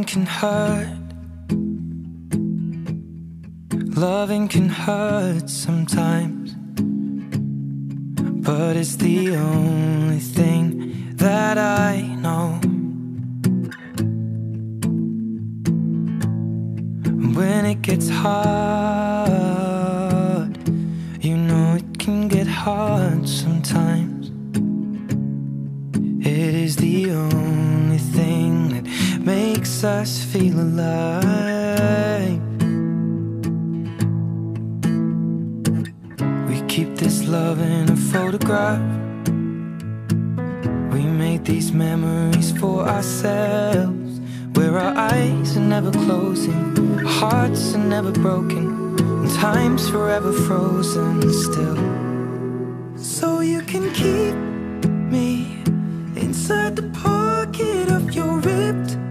Loving can hurt. Loving can hurt sometimes, but it's the only thing that I know. When it gets hard, you know it can get hard sometimes. It is the only thing that makes us feel alive. We keep this love in a photograph. We made these memories for ourselves, where our eyes are never closing, our hearts are never broken, and time's forever frozen still. So you can keep me inside the pocket of your ripped